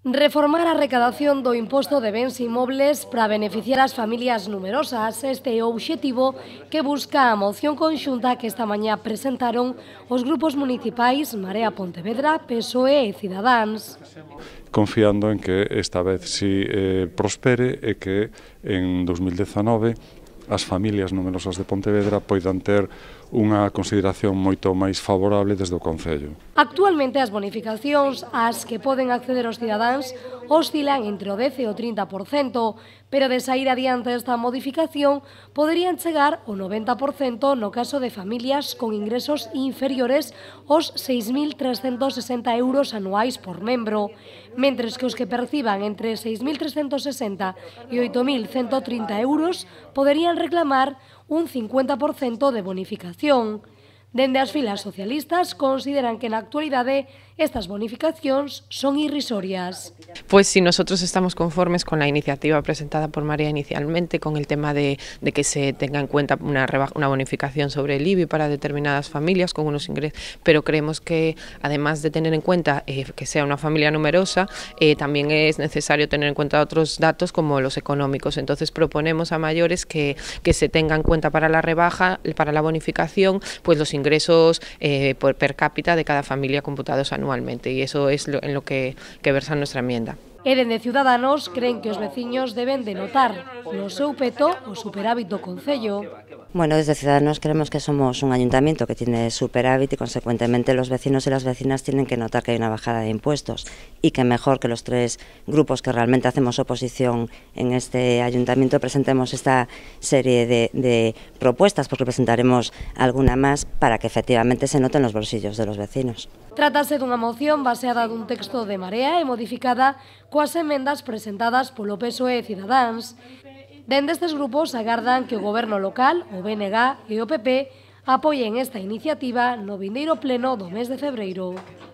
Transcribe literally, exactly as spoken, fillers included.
Reformar a recadación do imposto de bens inmobles para beneficiar as familias numerosas. Este é o obxectivo que busca a moción conxunta que esta mañá presentaron os grupos municipais Marea Pontevedra, P S O E e Cidadáns. Confiando en que esta vez si eh, prospere e que en dos mil dezanove as familias numerosas de Pontevedra poidan ter unha consideración moito máis favorable desde o Concello. Actualmente as bonificacións ás que poden acceder os cidadáns oscilan entre o dez e o trinta por cento, pero de sair adiante esta modificación poderían chegar ao noventa por cento no caso de familias con ingresos inferiores aos seis mil trescentos sesenta euros anuais por membro, mentres que os que perciban entre seis mil trescentos sesenta e oito mil ciento trinta euros poderían reclamar un cincuenta por cento de bonificación. Dende as filas socialistas consideran que na actualidade estas bonificacións son irrisorias. Pues si nosotros estamos conformes con la iniciativa presentada por Marea inicialmente, con el tema de, de que se tenga en cuenta una, una bonificación sobre el I B I para determinadas familias con unos ingresos, pero creemos que además de tener en cuenta eh, que sea una familia numerosa, eh, también es necesario tener en cuenta otros datos como los económicos. Entonces proponemos a mayores que, que se tenga en cuenta para la rebaja, para la bonificación, pues los ingresos eh, por per cápita de cada familia computados anualmente. anualmente y eso es lo, en lo que, que versa nuestra enmienda. E dende Ciudadanos creen que os veciños deben de notar no seu peto o superávit do Concello. Bueno, desde Ciudadanos creemos que somos un ayuntamiento que tiene superávit y consecuentemente los vecinos y las vecinas tienen que notar que hay una bajada de impuestos y que mejor que los tres grupos que realmente hacemos oposición en este ayuntamiento presentemos esta serie de, de propuestas, porque presentaremos alguna más para que efectivamente se noten los bolsillos de los vecinos. Trátase dunha moción baseada dun texto de Marea e modificada coas emendas presentadas polo P S O E e Cidadáns. Dende estes grupos agardan que o goberno local, o B N G e o P P apoien esta iniciativa no vindeiro pleno do mes de febreiro.